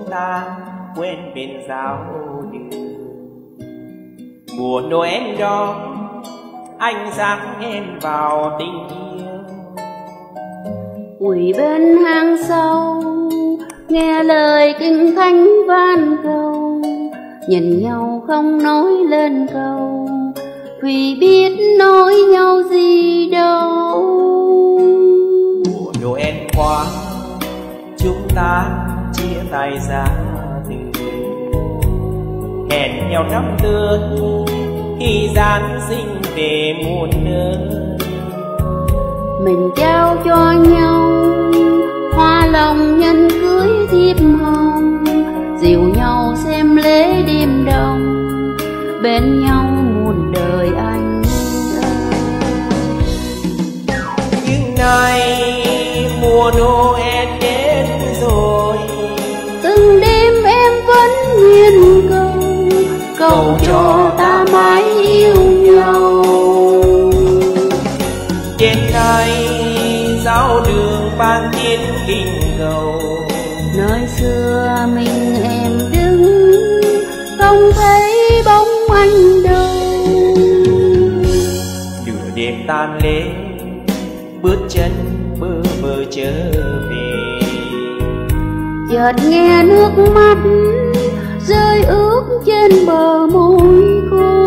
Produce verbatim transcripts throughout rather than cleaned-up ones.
ta quen bên giáo đường. Mùa Noel đó anh dắt em vào tình yêu. Quỳ bên hang sâu nghe lời kinh thánh van cầu, nhìn nhau không nói lên câu, vì biết nói nhau gì đâu. Mùa Noel qua chúng ta chia tay ra từ, hẹn nhau năm tươi khi Giáng sinh về muôn nơi. Mình trao cho nhau hoa lòng nhân cưới thiệp hồng, dìu nhau xem lễ đêm đông, bên nhau muôn đời anh ơi. Nhưng nay mùa Noel đến rồi, từng đêm em vẫn nguyện cầu, cầu cho ta mãi yêu nhau. Đêm nay giáo đường ban tiết kinh cầu, nơi xưa mình em đứng không thấy bóng anh đâu. nửa đêm tan lễ bước chân bơ vơ trở về, chợt nghe nước mắt rơi ướt trên bờ môi khô.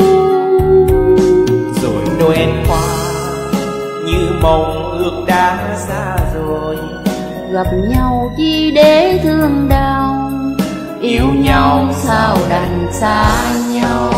rồi Noel qua như mộng ước đã xa rồi, gặp nhau chỉ để thương đau, yêu nhau sao đành xa nhau.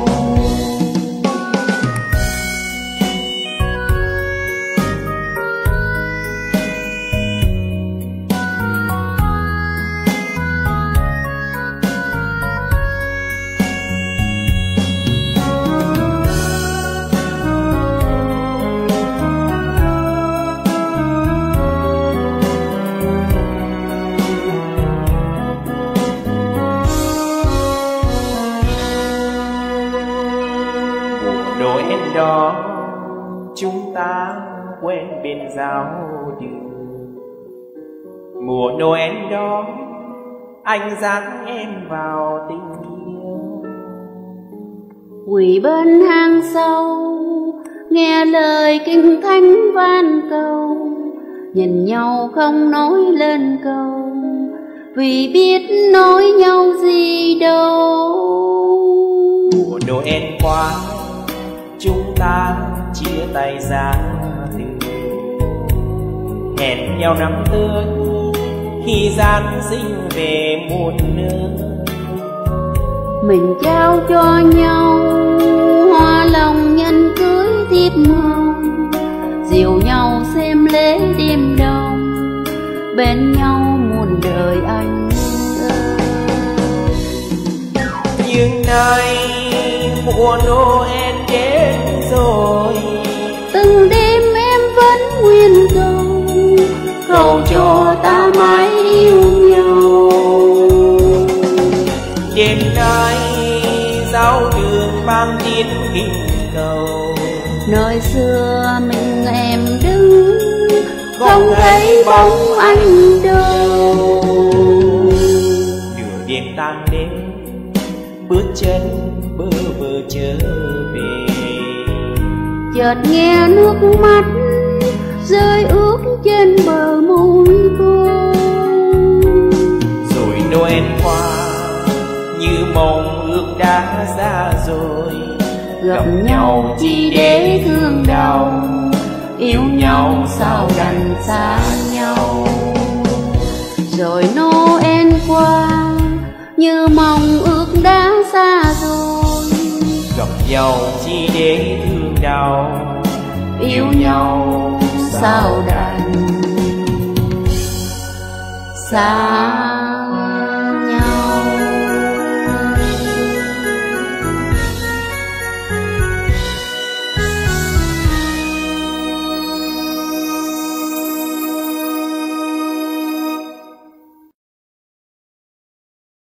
Noel đó chúng ta quen bên giáo đường. Mùa Noel đó anh dắt em vào tình yêu. Quỳ bên hang sâu nghe lời kinh thánh van cầu, nhìn nhau không nói lên câu, vì biết nói nhau gì đâu. Mùa Noel qua chúng ta chia tay ra từ, hẹn nhau năm tươi khi Giáng sinh về muôn nơi. Mình trao cho nhau hoa lòng nhân cưới thiệp hồng, dìu nhau xem lễ đêm đông, bên nhau muôn đời anh ơi. Nhưng nay mùa Noel đến rồi, từng đêm em vẫn nguyện cầu, cầu cho ta mãi yêu nhau. đêm nay giáo đường ban tiết kinh cầu, nơi xưa mình em đứng không thấy bóng anh đâu. nửa đêm tan đêm bước chân bơ vơ trở về, chợt nghe nước mắt rơi ướt trên bờ môi cô. rồi Noel qua như mộng ước đã xa rồi, gặp nhau chỉ để thương đau, yêu nhau sao đành xa nhau. rồi Noel qua như mong ước đã xa rồi, gặp nhau chỉ để thương đau, yêu nhau sao đành xa